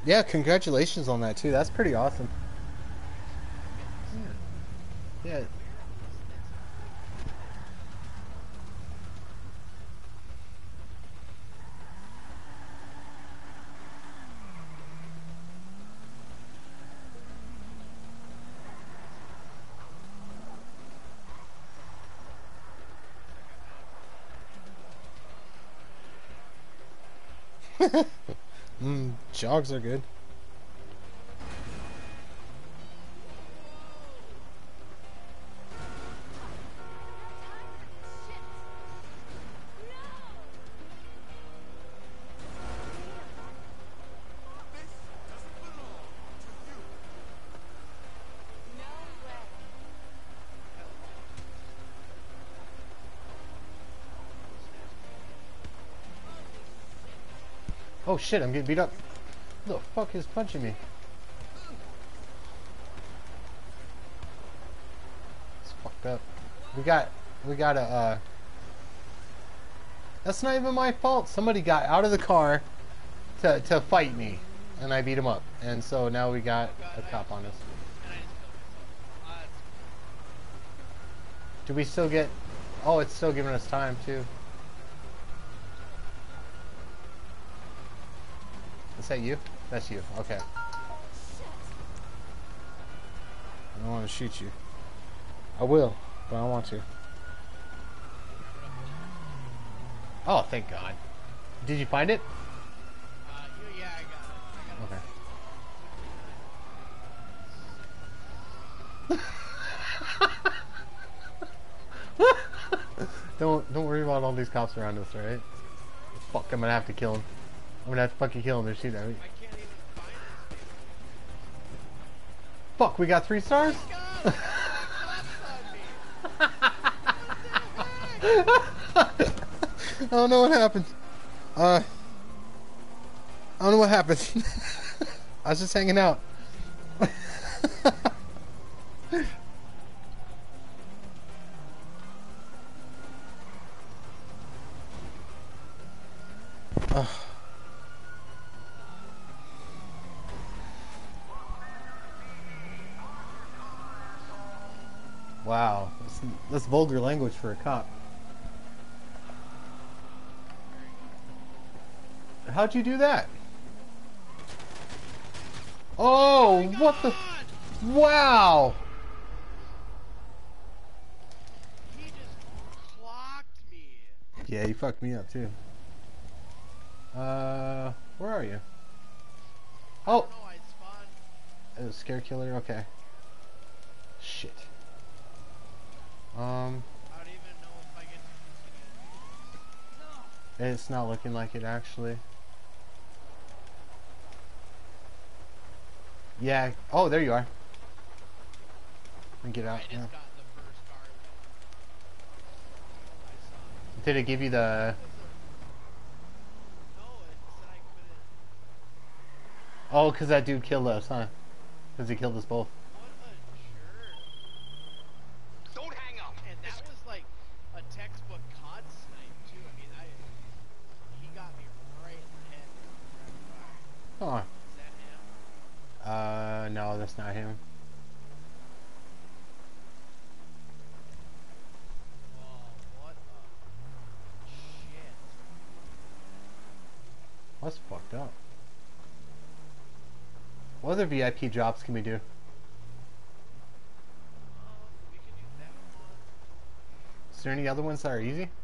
Yeah, congratulations on that too. That's pretty awesome. Thanks. Yeah. Where is this freaking check out my jogs? Jogs are good. Whoa! Shit! No! No way. Oh shit, I'm getting beat up. Who the fuck is punching me? It's fucked up. We got a that's not even my fault. Somebody got out of the car to fight me and I beat him up. And so now we got Oh god, a cop on us. and I just killed myself. That's Do we still get oh, it's still giving us time too. Is that you? That's you. Okay. Shit! I don't want to shoot you. I will, but I don't want to. Oh, thank God. Did you find it? yeah, I got it. Okay. Don't worry about all these cops around us, alright? Fuck, I'm gonna have to kill him. I'm gonna have to fucking kill him. They're shooting at me. I can't even find this dude. Fuck, we got 3 stars? God, there's cops on me. What the heck? I don't know what happened. I don't know what happened. I was just hanging out. Ugh. Wow, that's vulgar language for a cop. How'd you do that? Oh, my what the? God! Wow! He just clocked me. Yeah, you fucked me up too. Where are you? Oh, No, I spawned. it was Scare Killer. Okay. Shit. I don't even know if I get to continue. It's not looking like it actually. Yeah. Oh, there you are. And get No. out. I just Yeah. got the first car that I saw. Did it give you the? No, it said I couldn't. Oh, cause that dude killed us, huh? Cause he killed us both. What a jerk. Don't hang up. And that was like a textbook COD snipe too. I mean, he got me right in the head. Oh. Is that him? No, that's not him. Whoa, what a shit. That's fucked up. What other VIP drops can we do? We can do that one. Is there any other ones that are easy? I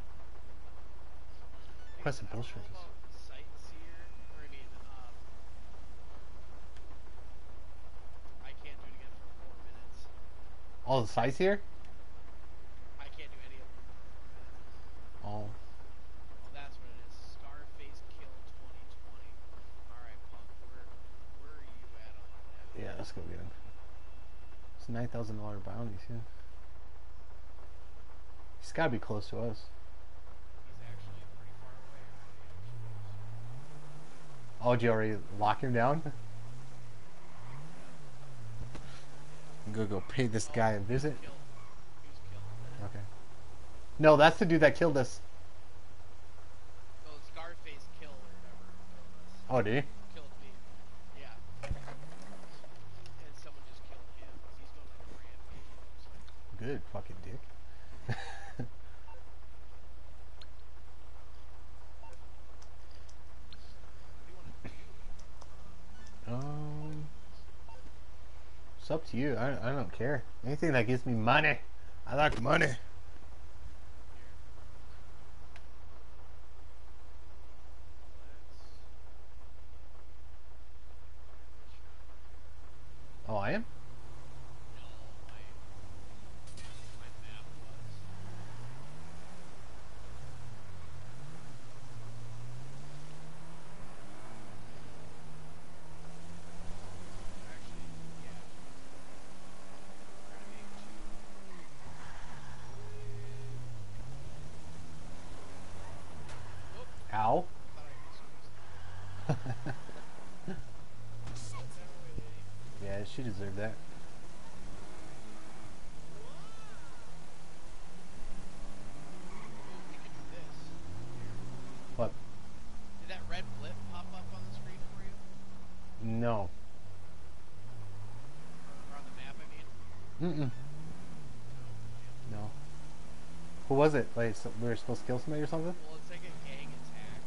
Quest of don't know bullshit. about Sightseer, or I mean, I can't do it again for 4 minutes. All the sites here? I can't do any of them for 4 minutes. Oh. Oh, that's what it is. Scarface Kill 2020. Alright, punk, where are you at on that? Yeah, let's go get him. It's $9,000 bounties, yeah. He's gotta be close to us. He's actually pretty far away. Oh, did you already lock him down? I'm gonna go pay this guy a visit. Killed. He was killed. Okay. No, that's the dude that killed us. So Scarface Kill or whatever killed us. Oh, did he? Killed me. It's up to you. I don't care. Anything that gives me money. I like money. Oh, I am? No, my map was. Actually, yeah. We're gonna make two. Whoop! Ow. I thought I missed one. Yeah, she deserved that. We can do this. What? Did that red blip pop up on the screen for you? No. Or on the map, I mean? Mm-mm. No. Who was it? Like, so we were supposed to kill somebody or something? Well, it's like a gang attack.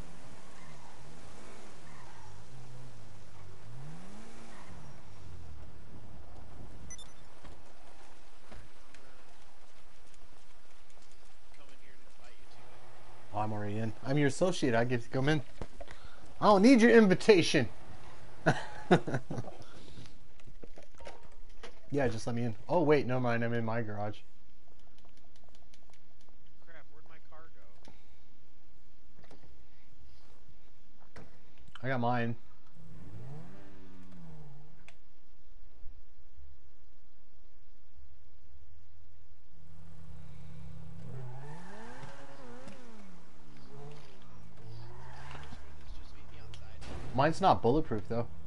Come in here and invite you to it. Oh, I'm already in. I'm your associate. I get to come in. I don't need your invitation. Yeah, just let me in. Oh, wait, never mind. I'm in my garage. Crap, where'd my car go? I got mine. Just meet me outside. Mine's not bulletproof, though. Well,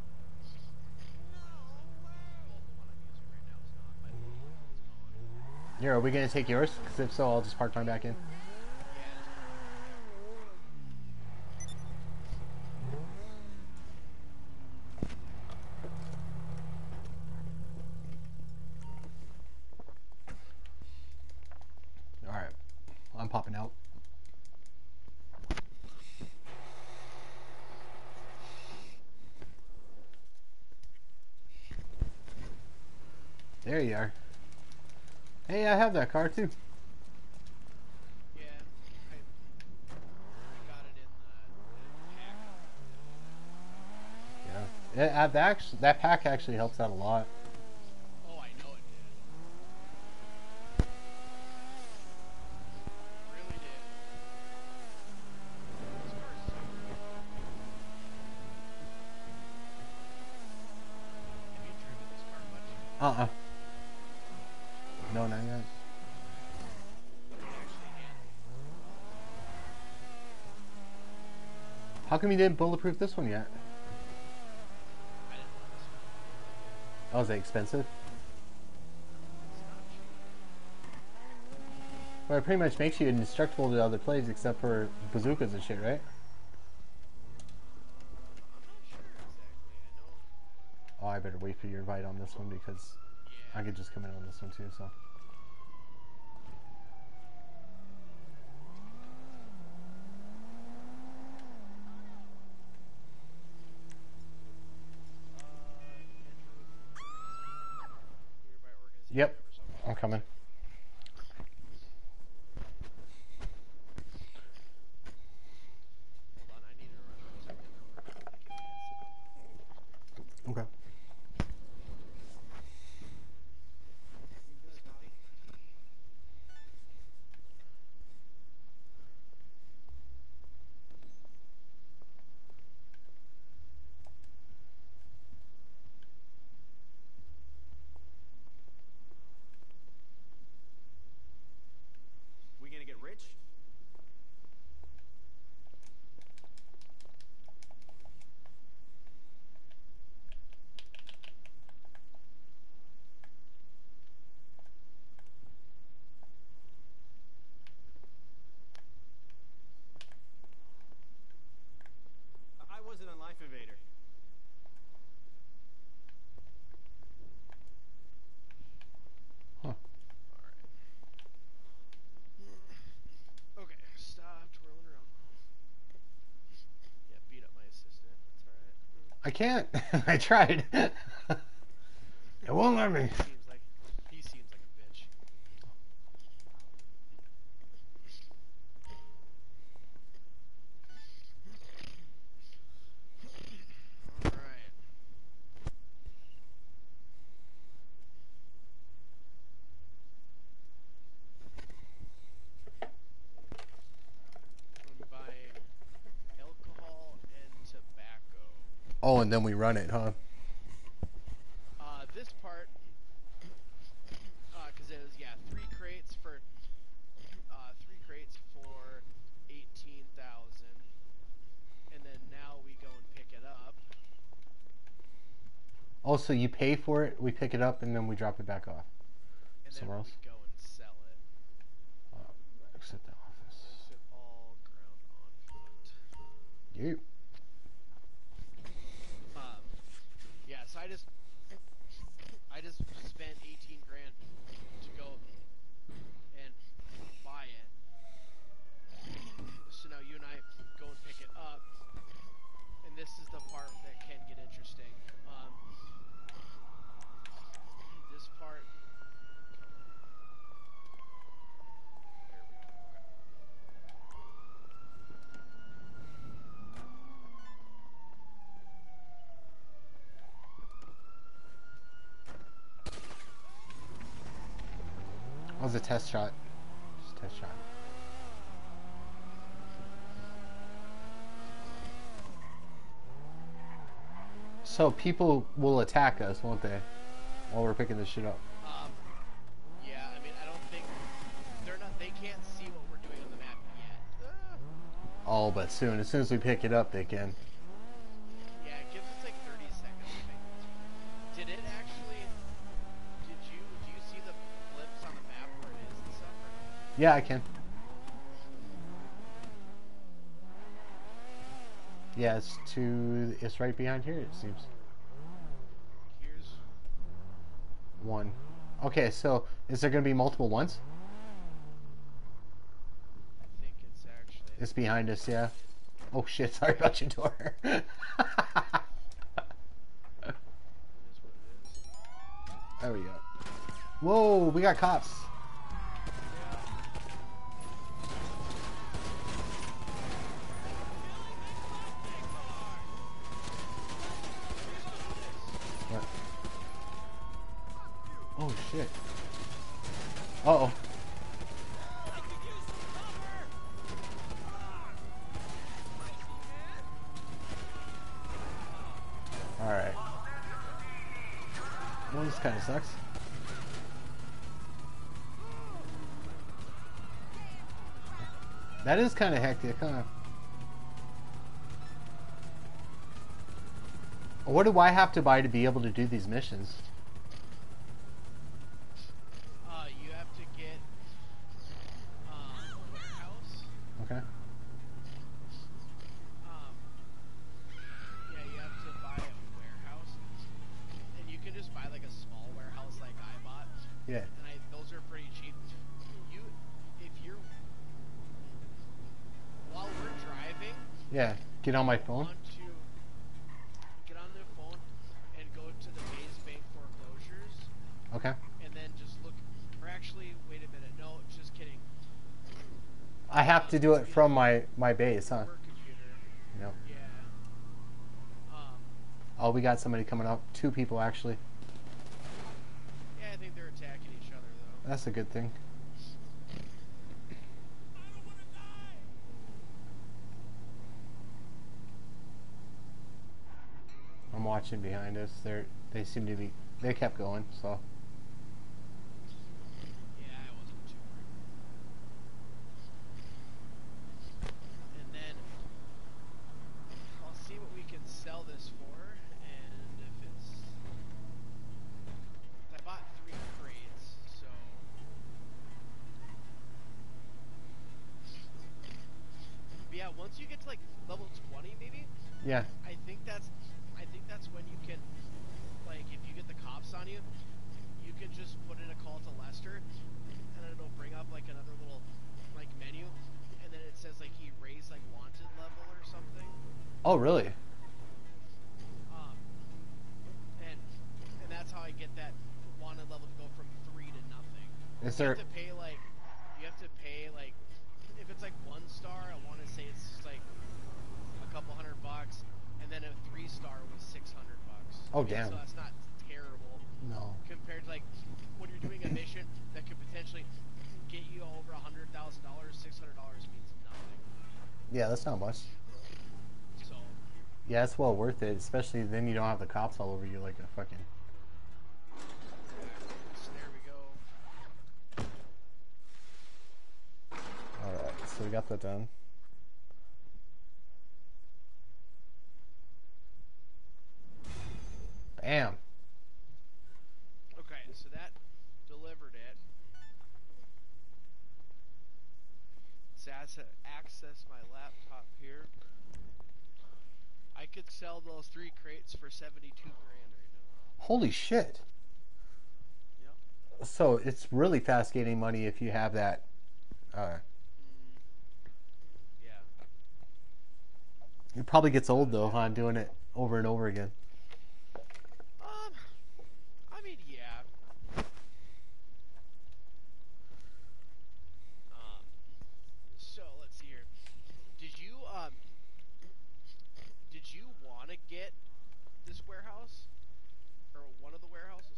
the one I'm using right now is not. My little one's gone. Here, are we going to take yours? Because if so, I'll just park mine back in. Yeah, Alright. I'm popping out. There you are. Hey, I have that car too. yeah. I got it in the pack. Yeah. That pack actually helps out a lot. Oh, I know it did. It really did. This car is so cool. Have you driven this car much? Uh-uh. No, not yet. It actually handles How come you didn't bulletproof this one yet? I didn't want this one. Oh, is it expensive? It's not cheap. Well, it pretty much makes you indestructible to other plays except for bazookas and shit, right? I'm not sure exactly. I know. Oh, I better wait for your invite on this one because Yeah. I could just come in on this one too, so. Nearby organization Yep. or something. I'm coming. Hold on, I need to run something. Okay. We gonna get rich? I wasn't on Life Invader. Huh. Okay, stop twirling around. Yeah, beat up my assistant. That's alright. I can't. I tried. It won't let me. He seems like a bitch. All right. I'm buying alcohol and tobacco. Oh, and then we run it, huh? This part, because it was 3 crates for 18,000, and then now we go and pick it up. Also, you pay for it, we pick it up, and then we drop it back off. And Somewhere then else? we go and sell it. Exit the office. Exit all ground on foot. You. Yeah, so I just spent 18 grand to go and buy it. So now you and I go and pick it up, and this is the part that can get interesting. This part. There we go. Okay. That was a test shot. Just a test shot. So people will attack us, won't they? While we're picking this shit up. Yeah, I mean, I don't think they can't see what we're doing on the map yet. Oh, but soon. As soon as we pick it up, they can. Yeah, it gives us like 30 seconds. I think. Did it actually? Do you see the blips on the map where it is and stuff? Or no? Yeah, I can. Yeah, it's right behind here, it seems. Here's. One. Okay, so is there going to be multiple ones? I think it's actually. It's behind us, yeah. Oh shit, sorry about your door. It is what it is. There we go. Whoa, we got cops. What? Oh shit. Uh-oh. Alright. Well, this kind of sucks. That is kind of hectic, huh? What do I have to buy to be able to do these missions? You have to get a warehouse. Okay. Yeah, you have to buy a warehouse, and you can just buy like a small warehouse like I bought. Yeah. And those are pretty cheap. If you're while we're driving, Yeah. Get on my phone. want to get on the phone and go to the Maze Bank foreclosures, Okay. and then just look. Or actually, wait a minute. No, just kidding. I have to do it from my base, huh? Work computer. Yep. Yeah. Oh, we got somebody coming up. 2 people, actually. Yeah, I think they're attacking each other though. That's a good thing. I'm watching behind us. They seem to be. They kept going, so. Yeah, I wasn't too worried. And then I'll see what we can sell this for, and if it's. I bought 3 crates, so. But yeah, once you get to like level 20, maybe. Yeah. I think that's when you can, like, if you get the cops on you, you can just put in a call to Lester, and it'll bring up like another little like menu, and then it says like he raised like wanted level or something. Oh, really? And that's how I get that Is You there? have to pay like, if it's like 1 star, I want to say it's just like a couple $100, and then a 3-star was $600. Oh, damn. So that's not terrible No. compared to like when you're doing a mission that could potentially get you over $100,000. $600 means nothing. Yeah, that's not much. So Yeah, it's well worth it, especially then you don't have the cops all over you like a fucking. there we go. Alright, so we got that done. Bam! Okay, so that delivered it. Access my laptop here. I could sell those 3 crates for 72 grand right now. Holy shit! Yep. So it's really fast gaining money if you have that. Yeah. It probably gets old though, huh? Doing it over and over again. I mean, yeah. So let's see here. Did you want to get this warehouse or one of the warehouses?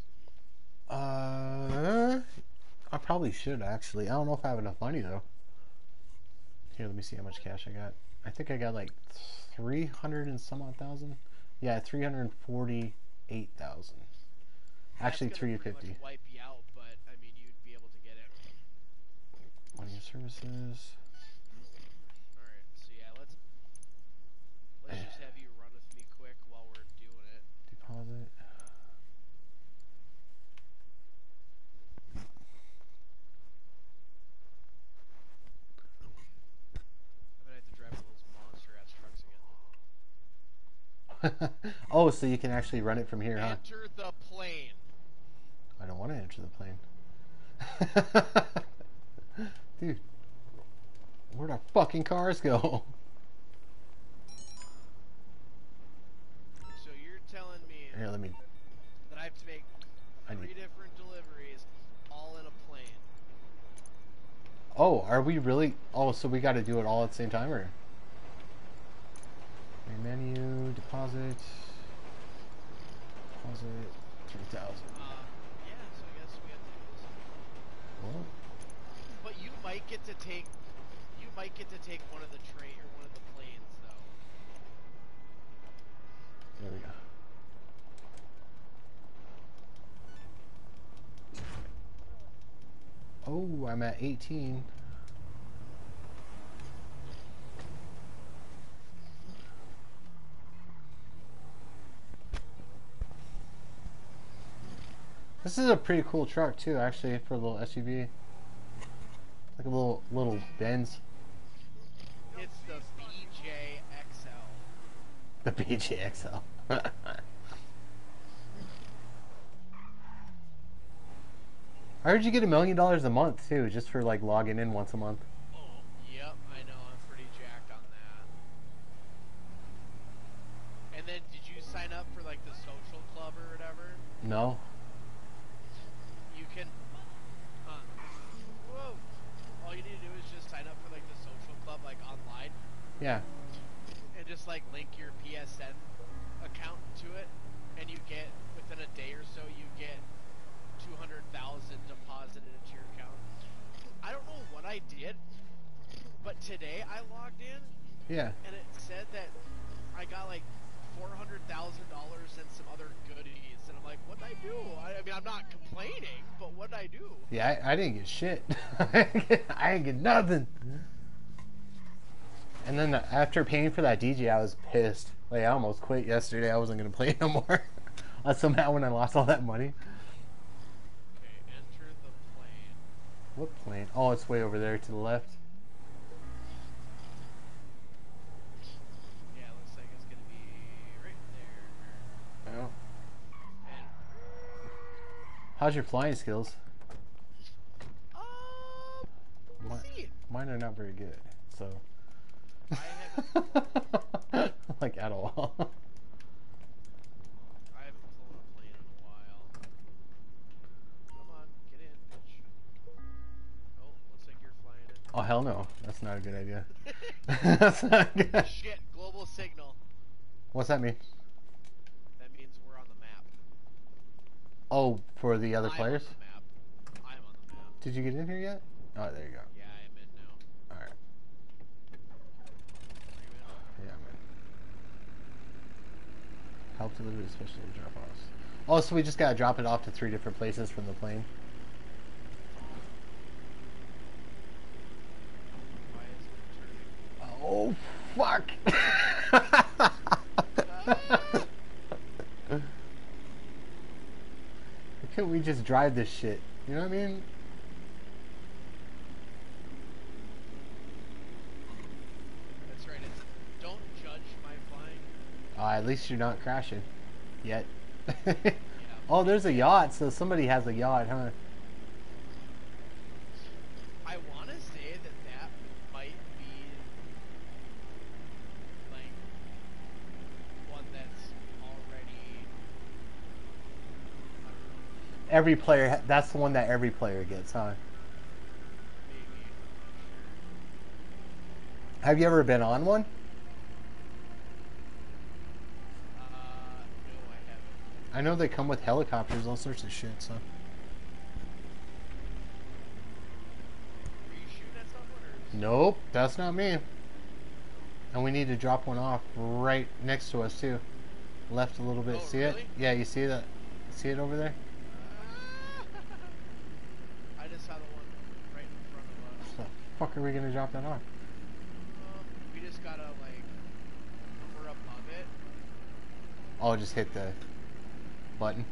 I probably should actually. I don't know if I have enough money though. Here, let me see how much cash I got. I think I got like 300 and some odd thousand. Yeah, 348,000. Actually, That's gonna pretty 350. much wipe you out, but I mean, you'd be able to get it. Money and services. All right. So yeah, let's just have you run with me quick while we're doing it. Deposit. I'm gonna have to drive one of those monster ass trucks again. Oh, so you can actually run it from here, huh? Enter the plane. I don't want to enter the plane. Dude, where'd our fucking cars go? So you're telling me Here, let me. that I have to make I 3 need. different deliveries, all in a plane. Oh, are we really? Oh, so we got to do it all at the same time, or? Main menu, deposit, 3,000. Yeah. So I guess we have to do this. What? But you might get to take one of the train or one of the planes though. There we go. Oh, I'm at 18. This is a pretty cool truck too, actually, for a little SUV. Like a little Benz. It's the BJXL. The BJXL. I heard you get $1 million a month too, just for like logging in once a month. Yep, I know. I'm pretty jacked on that. And then, did you sign up for like the social club or whatever? No. You can. Whoa. All you need to do is just sign up for like the social club, like online, Yeah. and just like link your PSN account to it, and you get within a day or so you get 200,000 deposited into your account. I don't know what I did, but today I logged in Yeah. and it said that I got like $400,000 and some other goodies, and I'm like, what'd I do? I mean, I'm not complaining, but what'd I do? Yeah, I didn't get shit. I didn't get nothing. And then after paying for that DJ, I was pissed. Like, I almost quit yesterday. I wasn't going to play no more. Somehow when I lost all that money. Okay, enter the plane. What plane? Oh, it's way over there to the left. Yeah, looks like it's gonna be right there. Oh. And How's your flying skills? we'll see. Mine are not very good, so. I haven't Like, at all. flown a plane in a while. Come on, get in, bitch. That's not a good idea. That's not good. Shit, global signal. What's that mean? That means we're on the map. Oh, for the other players? I'm on the map. I'm on the map. Did you get in here yet? Oh, there you go. Yeah, I am in now. Alright. Are you in? Yeah, man. Help delivery, especially drop offs. Oh, so we just gotta drop it off to 3 different places from the plane. Why is it Oh, fuck! Why can't we just drive this shit? You know what I mean? That's right. It's don't judge my flying. At least you're not crashing. Yet. Yeah. Oh, there's a yacht, so somebody has a yacht, huh? I want to say that that might be like one that's already. Every player, that's the one that every player gets, huh? Maybe. Have you ever been on one? No, I haven't. I know they come with helicopters, all sorts of shit, so. Were you shooting at someone or? Nope, that's not me. And we need to drop one off right next to us, too. Left a little bit, Oh, see it? really? Yeah, you see that? See it over there? I just saw the one right in front of us. The fuck are we gonna drop that on? We just gotta like, we're above it. Oh, just hit the button.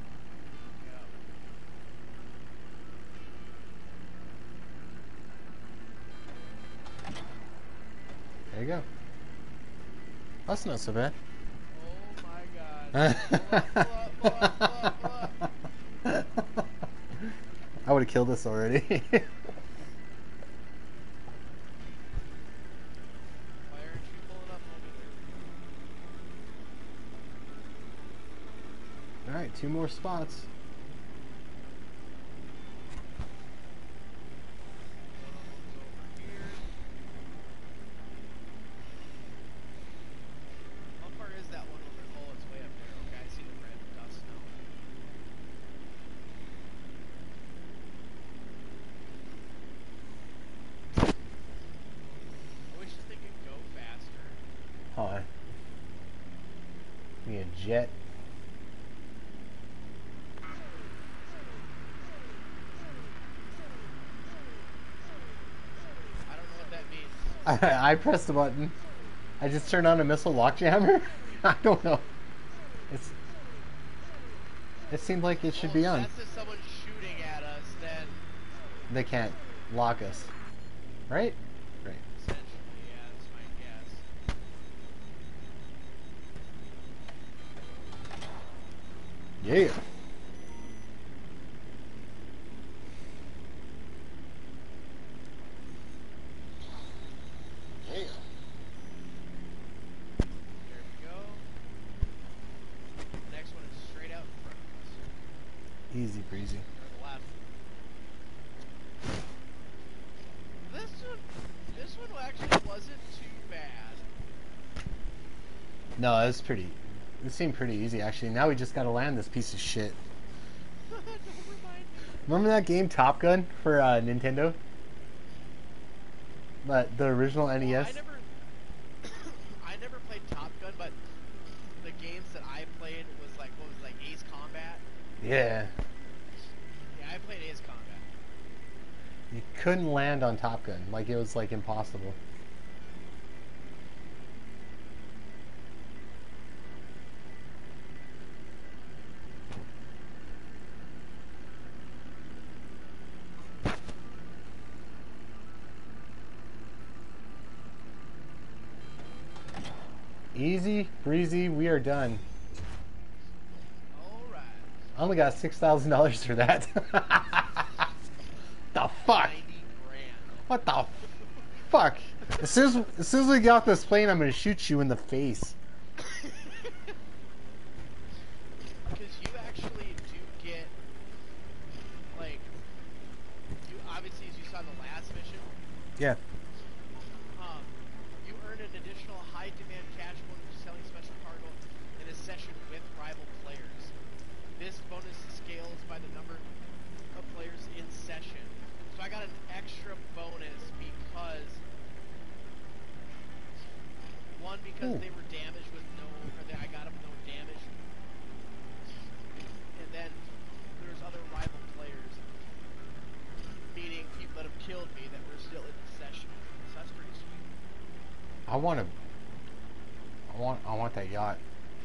Yeah. There you go. That's not so bad. Oh my god. Pull up, pull up, pull up, pull up. I would have killed us already. Why aren't you pulling up over Alright, 2 more spots. there? Over here. How far is that one over? Oh, it's way up there. Okay, I see the red dust now. I wish this thing could go faster. Oh, me a jet. I don't know what that means. I pressed the button. I just turned on a missile lock jammer. I don't know. It seemed like it should be Well, on. That's if someone's shooting at us, then They can't lock us. Right? Right. essentially, yeah, that's my guess. Yeah. There we go. Next one is straight out in front of us. Easy breezy. Or the left. This one actually wasn't too bad. No, it was pretty. It seemed pretty easy actually. Now we just gotta land this piece of shit. Never mind. Remember that game Top Gun for Nintendo? But the original NES. Well, I never played Top Gun, but the games that I played was like Ace Combat. Yeah. Yeah, I played Ace Combat. You couldn't land on Top Gun. Like it was like impossible. Easy, breezy, we are done. All right. I only got $6,000 for that. The fuck? 90 grand. What the fuck? As soon as we get off this plane, I'm gonna shoot you in the face. Because you actually do get, like, you obviously, as you saw in the last mission, Yeah. high demand cash bonus for selling special cargo in a session with rival players. This bonus scales by the number of players in session. So I got an extra bonus because Ooh. they were damaged with I got them with no damage. And then there's other rival players, meaning people that have killed me that were still in the session. So that's pretty sweet. I want that yacht.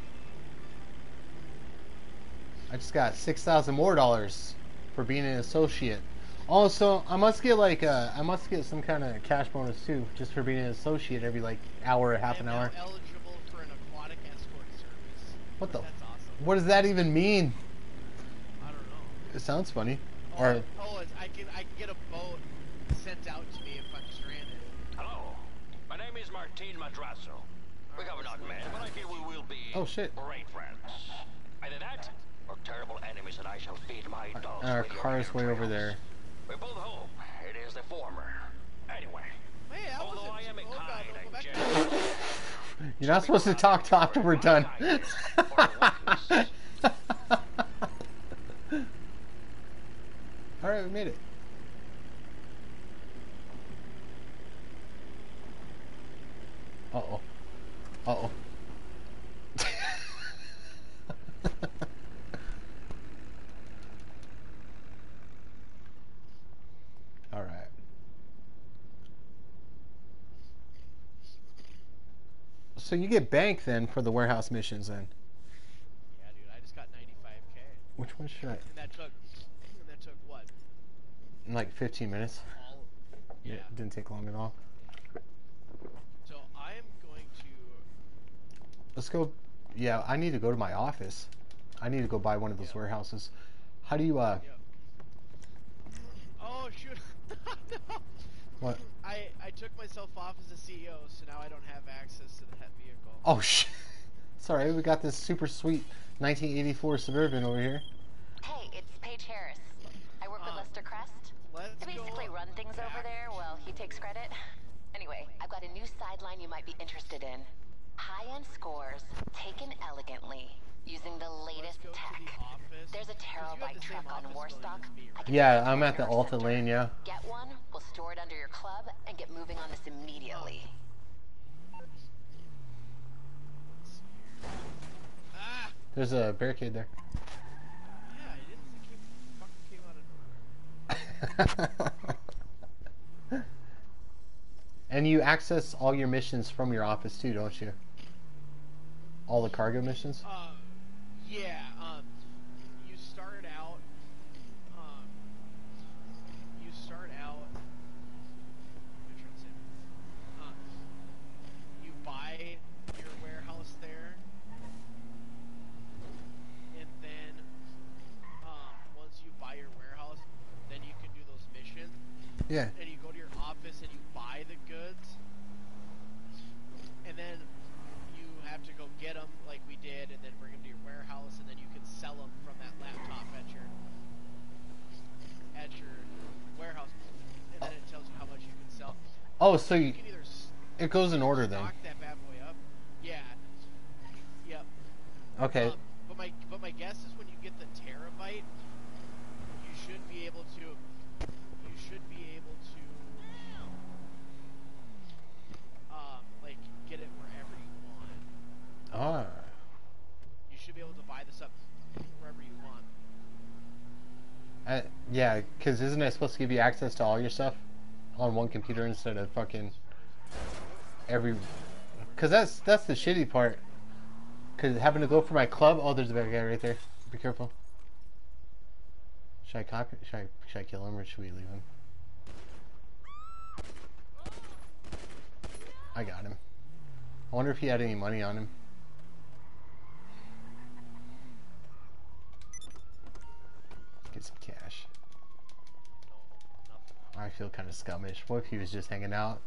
I just got $6,000 more for being an associate. Also, I must get some kind of cash bonus too, just for being an associate every like hour or half an I am hour. now eligible for an aquatic escort service. What the? That's awesome. What does that even mean? I don't know. It sounds funny. Oh, Or it's, I can get a boat sent out to me if I'm stranded. Hello. My name is Martin Madrazo. We have not met, but I feel we will be Oh, shit. great friends. Either that, or terrible enemies that I shall feed my dogs our with your car's way over entrails. there. We both hope it is the former. Anyway, Hey, that although wasn't I am too- a oh, God, kind don't go and back generous, You're not supposed to talk till after we're done. Alright, we made it. Uh-oh. Uh-oh. Alright. So you get bank then for the warehouse missions then? Yeah, dude, I just got 95K. Which one should I? And that took what? In like 15 minutes? All yeah. It didn't take long at all. So I am going to Let's go. Yeah, I need to go to my office. I need to go buy one of those Yeah. warehouses. How do you, Yep. Oh shoot. No. What? I took myself off as a CEO, so now I don't have access to the head vehicle. Oh, shit. Sorry, we got this super sweet 1984 Suburban over here. Hey, it's Paige Harris. I work with Lester Crest. Let's I basically go run things over back. there while he takes credit. Anyway, I've got a new sideline you might be interested in. High-end scores, taken elegantly, using the latest Let's go to tech. the office. There's a 'Cause you have terabyte the same truck on office building Warstock. as me, I right? can Yeah, take you I'm to at the Harris Alta Center. Lane, yeah. Get one, we'll store it under your club, and get moving on this immediately. Ah! There's a barricade there. Yeah, I didn't think it fucking came out of nowhere. And you access all your missions from your office too, don't you? All the cargo missions? Yeah, you start out, I'm trying to say, you buy your warehouse there, and then, once you buy your warehouse, then you can do those missions, Yeah. and you go to your office and you buy the goods, and then you have to go get them like we did, and then bring them to your warehouse, and then you can sell them from that laptop at your warehouse, and then it tells you how much you can sell. Oh, so You you, can either it goes in order then. stock that bad boy up. Yeah. Yep. Okay. But my guess is when you get the terabyte, you should be able to. Like get it wherever you want. Ah. You should be able to buy this up wherever you want. Yeah, because isn't it supposed to give you access to all your stuff on one computer instead of fucking every... Because that's the shitty part. Because having to go for my club... Oh, there's a bad guy right there. Be careful. Should I kill him or should we leave him? I got him. I wonder if he had any money on him. Get some cash. I feel kind of scummish. What if he was just hanging out?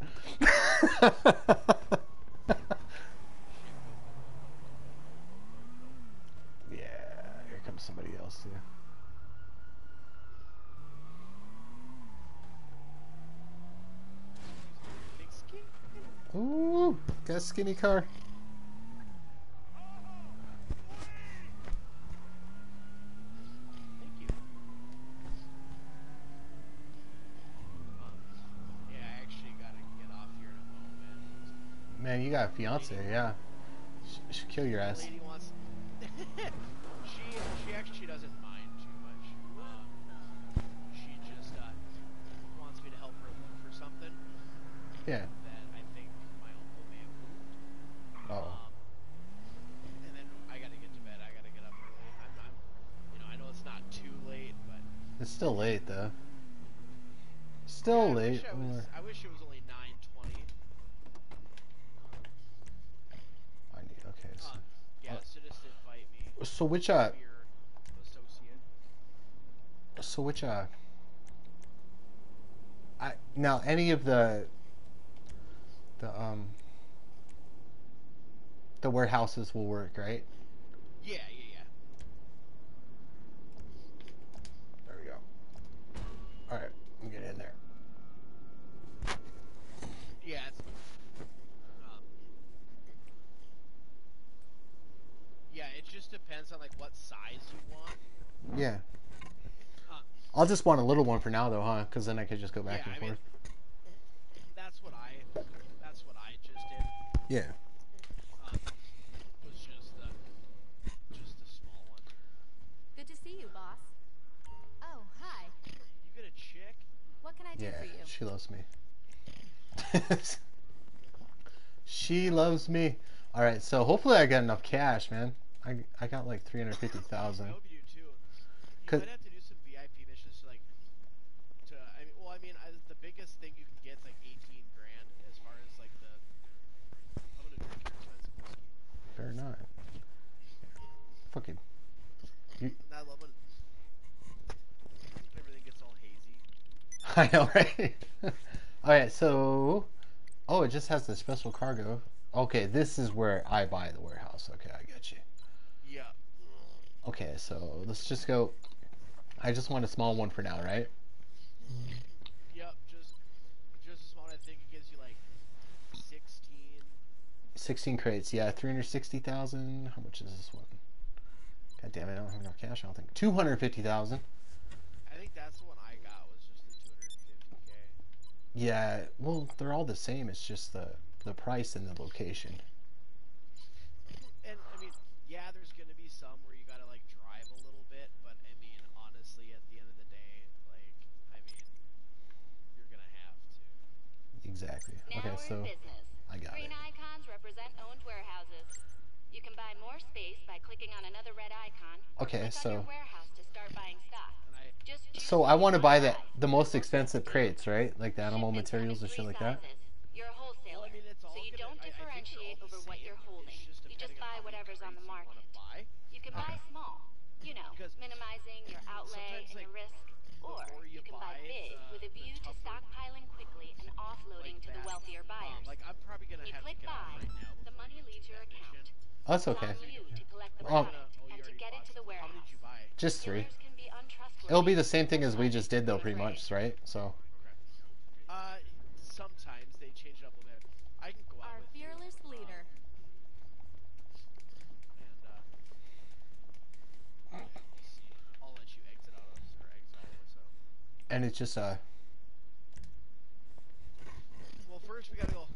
Yeah, here comes somebody else too. Big skin. Ooh, got that skinny car. Thank you. Yeah, I actually gotta get off here in a moment. Man, you got a fiance, yeah. Should kill your The ass. lady wants. she actually doesn't mind too much. She just wants me to help her look for something Yeah. that I think my uncle may have moved. Oh. And then I gotta get to bed. I gotta get up early. I know it's not too late, but It's still late though. Still I late. I wish it was only 9:20. I need. Okay. So, Yeah, so just invite me. so which Be your associate. I now any of the warehouses will work, right? Yeah. There we go. All right, I'm getting in there. Yeah, yeah, it just depends on like what size you want. Yeah. Uh, I'll just want a little one for now, though, huh? Because then I could just go back Yeah, and I mean- forth. that's what I just did. Yeah. Was just a small one. Good to see you, boss. Oh, hi. You get a chick? What can I do Yeah. for you? She loves me. She loves me. All right. So hopefully I got enough cash, man. I got like 350,000. I hope you do too. You 'Cause- might have to do some VIP missions the biggest thing you can get is like 18 grand as far as like the. I'm gonna drink your expensive whiskey. Fair not. Fucking. And I love when everything gets all hazy. I know, right? All right. So. Oh, it just has the special cargo. Okay, this is where I buy the warehouse. Okay, I get you. Yeah. Okay, so let's just go. I just want a small one for now, right? Yep. Just a small. I think it gives you like 16. 16 crates. Yeah, 360,000. How much is this one? God damn it, I don't have enough cash. I don't think 250,000. I think that's the one I got was just the 250K. Yeah, well, they're all the same. It's just the price and the location. And I mean, yeah, there's gonna be some where you gotta like drive a little bit, but I mean, honestly, at the end of the day, like, I mean, you're gonna have to. Exactly. Now Okay, we're so in business. I got it. Green icons represent owned warehouses. You can buy more space by clicking on another red icon. Or Okay, click on so your warehouse to start buying stock. And Just choose so what I want to you buy wanna the most expensive crates, right? Like the animal Shipments come in materials and shit three like that. sizes. You're a wholesaler, Well, I mean, it's all so you gonna- don't I think they're differentiate all the over what same. you're holding. It's just You just depending buy on how many whatever's on the crates you market. wanna buy. You can buy small, Because minimizing your outlay sometimes, and your like, risk. Or more you you can buy buy, big with a the view to tougher- stockpiling quickly and offloading like to the that. wealthier buyers. Like, I'm probably gonna You have to click get buy, off right now. the before money we get leaves to your that account. mission. That's It's okay. on you to collect the Oh. product You and to already get it bought to the some. How many warehouse. did you buy? Just 3. Dealers can be untrustworthy. It'll be the same thing as we Sometimes just did, though, they're pretty afraid. much, right? So. Sometimes they change it up a little bit. I can go out Our with you, fearless leader. and I'll let you exit out or exit all of us out. And it's just Well, first we gotta go.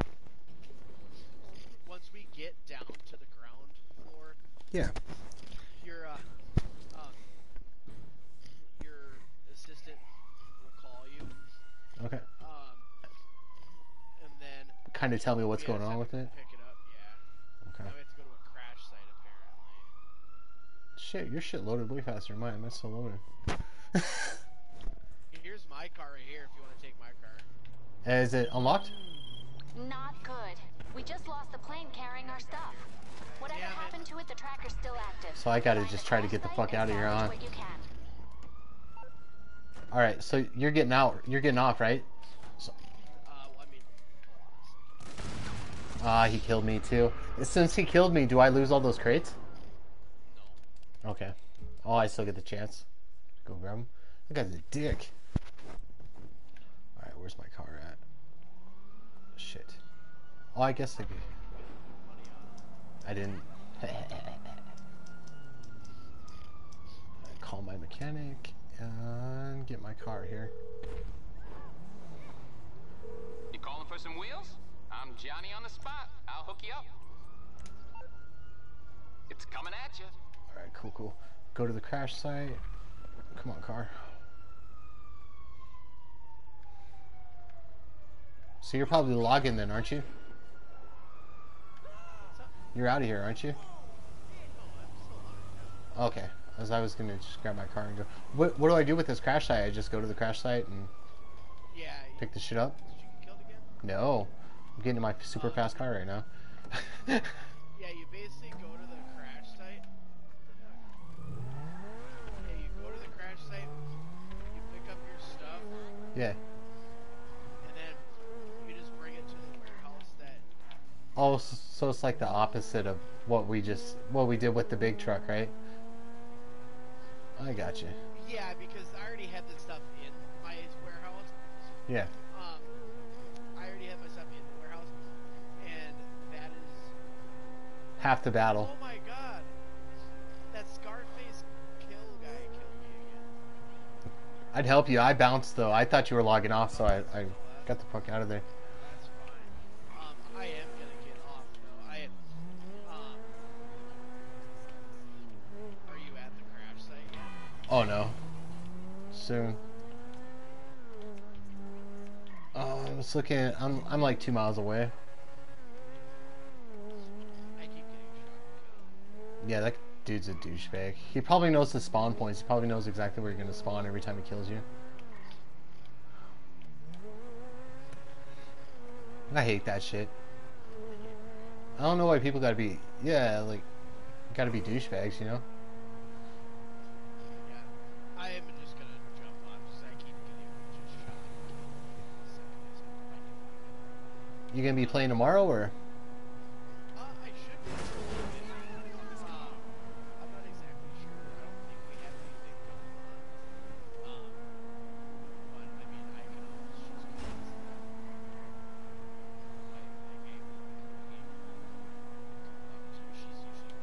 Once we get down to the ground floor, yeah. your assistant will call you, Okay. and then Kind of tell me what's we going just on have with to it. Pick it up, yeah. Okay. Now we have to go to a crash site apparently. Shit, your shit loaded way faster than mine. That's so loaded. Here's my car right here. If you want to take my car. Is it unlocked? Not good. We just lost the plane carrying our stuff. Whatever Damn it. happened to it, the tracker's still active. So I gotta Find just the try to crash get the site fuck and out of here, salvage huh? what you can. All right. So you're getting out. You're getting off, right? Well, I mean, Ah, he killed me too. Since he killed me, do I lose all those crates? no. Okay. Oh, I still get the chance. Go grab him. That guy's a dick. Alright, where's my car at? Shit. Oh, I guess I could. I didn't. Call my mechanic and get my car here. You calling for some wheels? I'm Johnny on the spot. I'll hook you up. It's coming at you. Alright, cool, cool. Go to the crash site. Come on, car. So you're probably logging then, aren't you? You're out of here, aren't you? Okay. As I was gonna just grab my car and go. What do I do with this crash site? I just go to the crash site and pick the shit up? Did you get killed again? No. I'm getting in my super fast car right now. Yeah, you basically go to the crash site. Yeah, you go to the crash site, you pick up your stuff, Yeah. and then you just bring it to the warehouse that... Oh, so it's like the opposite of what we did with the big truck, right? I got you. Yeah, because I already had this stuff in my warehouse. Yeah. I already had my stuff in the warehouse, and that is... Half the battle. Oh my god! That Scarface kill guy killed me again. I'd help you. I bounced though. I thought you were logging off, so I got the fuck out of there. That's fine. I am gonna get off though. Are you at the crash site yet? Oh no. Soon. I was looking at, I'm like 2 miles away. I keep getting shot. Yeah, that dude's a douchebag. He probably knows the spawn points. He probably knows exactly where you're gonna spawn every time he kills you. I hate that shit. I don't know why people gotta be, like, gotta be douchebags, you know? Yeah. I am just gonna jump on because I keep getting just shot. You gonna be playing tomorrow, or? I should be. I'm not exactly sure. I don't think we have anything going on. But I mean, I can always just go and play a game. So she's usually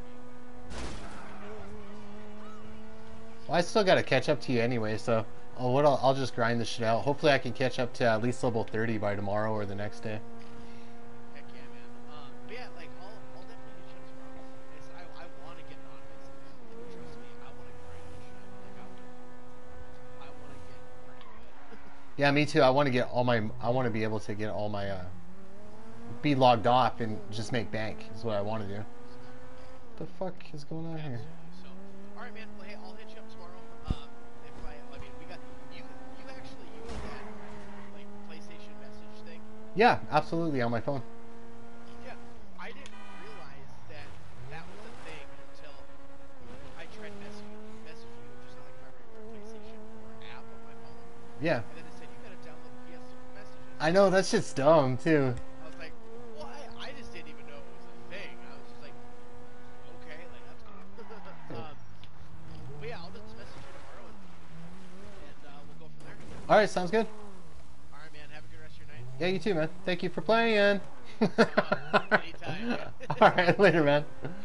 Well, I still gotta catch up to you anyway, so I'll just grind this shit out. Hopefully I can catch up to at least level 30 by tomorrow or the next day. Heck yeah, man. But yeah, like, I'll definitely get you tomorrow. I want to get on this. Trust me, I want to grind this shit. Like, I want to get pretty good. Yeah, me too. I want to be able to get all my, be logged off and just make bank is what I want to do. What the fuck is going on here? So, alright, man. Well, hey, I'll hit you up tomorrow. I mean, we got, you actually use that, like, PlayStation message thing? Yeah, absolutely, on my phone. Yeah, I didn't realize that was a thing until I tried messaging you just on, like, my regular PlayStation 4 app on my phone. Yeah. And then it said, you gotta download PS messages. I know, that shit's dumb, too. I was like, well, I just didn't even know it was a thing. I was just like, okay, like, that's cool. But yeah, I'll just message you tomorrow and we'll go from there. Alright, sounds good. Alright, man, have a good rest of your night. Yeah, you too, man. Thank you for playing. Anytime, man. Alright, later, man.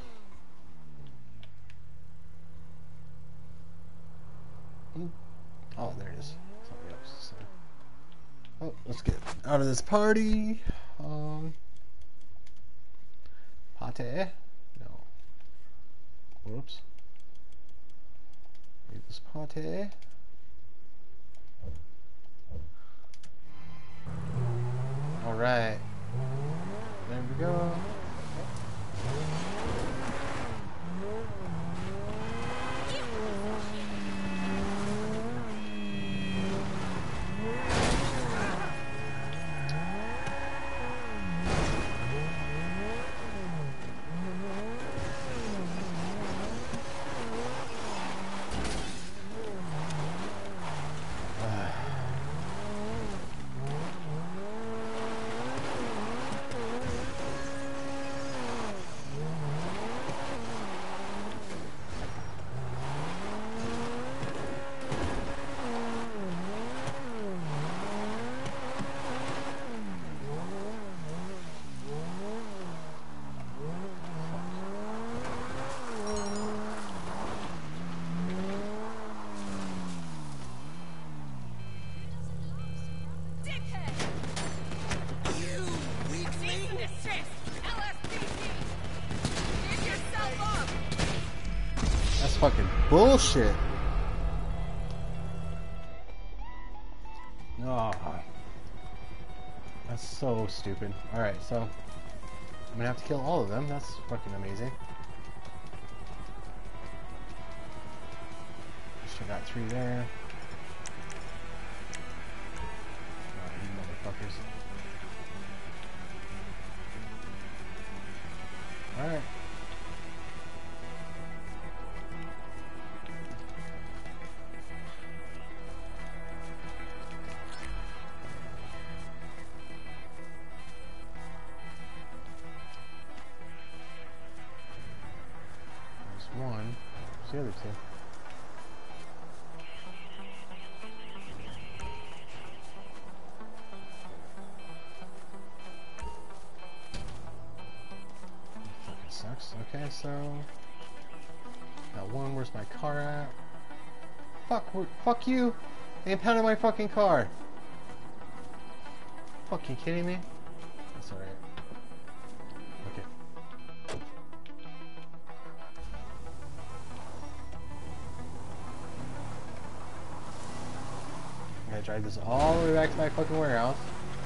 Oh, there it is. Something else. Oh, let's get out of this party. Pate? No. Whoops. Read this pate. Alright. There we go. is fucking bullshit. Oh, that's so stupid. Alright, so I'm gonna have to kill all of them. That's fucking amazing. Still got 3 there. Oh, you motherfuckers. Alright. There's 1. Where's the other 2? Sucks. Okay, so got 1. Where's my car at? Fuck you! They impounded my fucking car. Fucking kidding me? That's alright. Okay. I gotta drive this all the way back to my fucking warehouse.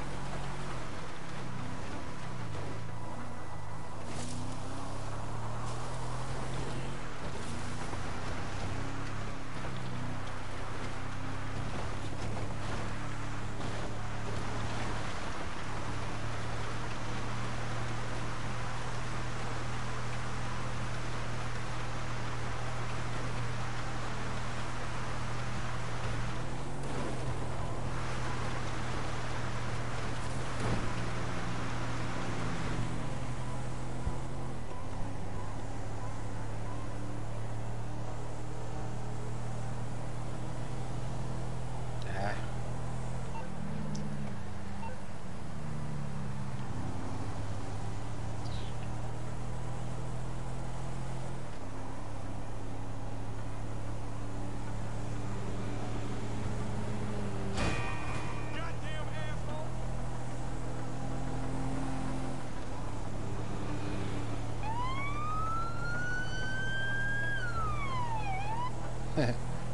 Don't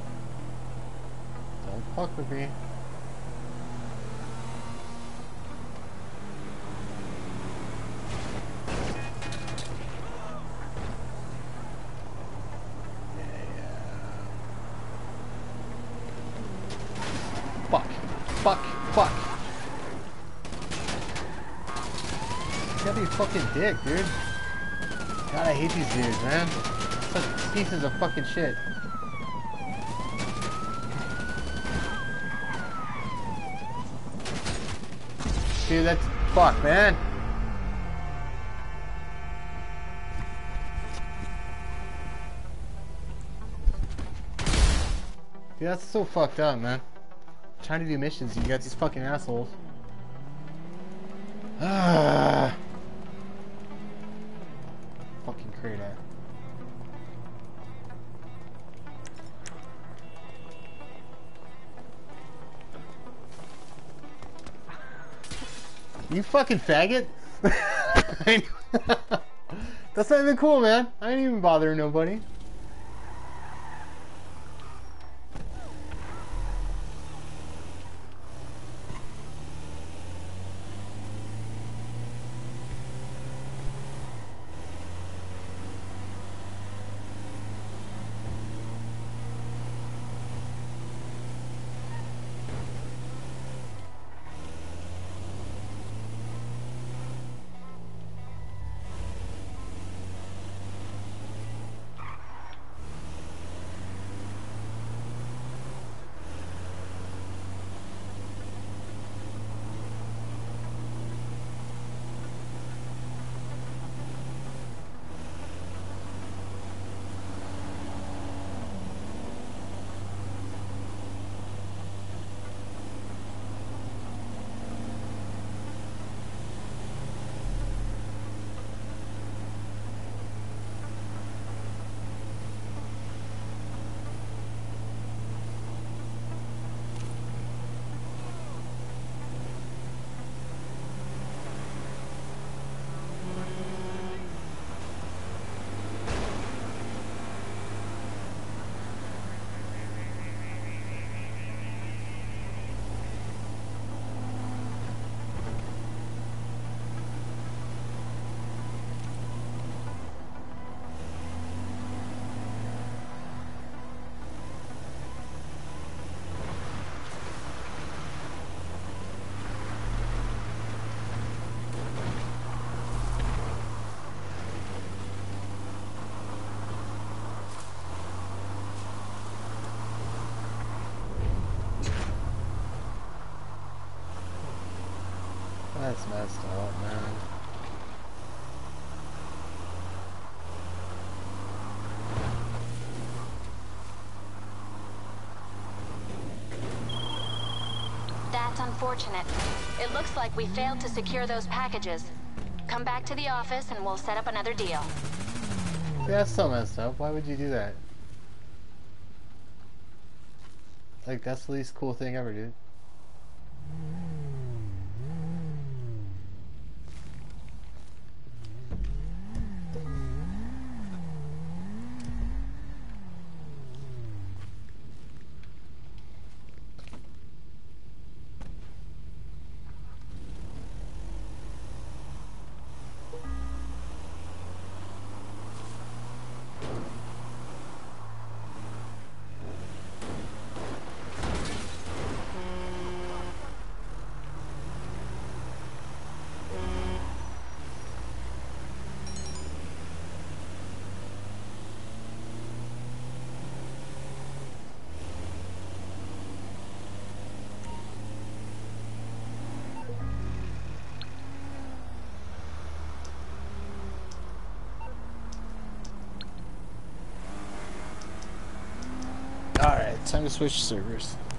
fuck with me. Fuck. Fuck. Fuck. You gotta be a fucking dick, dude. God, I hate these dudes, man. Such pieces of fucking shit. Dude, that's fuck, man. Dude, that's so fucked up, man. Trying to do missions, you got these fucking assholes. Ah. Fucking crate at. You fucking faggot! That's not even cool, man. I ain't even bothering nobody. messed up, man. That's unfortunate. It looks like we failed to secure those packages. Come back to the office and we'll set up another deal. Yeah, that's so messed up. Why would you do that? Like, that's the least cool thing ever, dude. Alright, time to switch servers.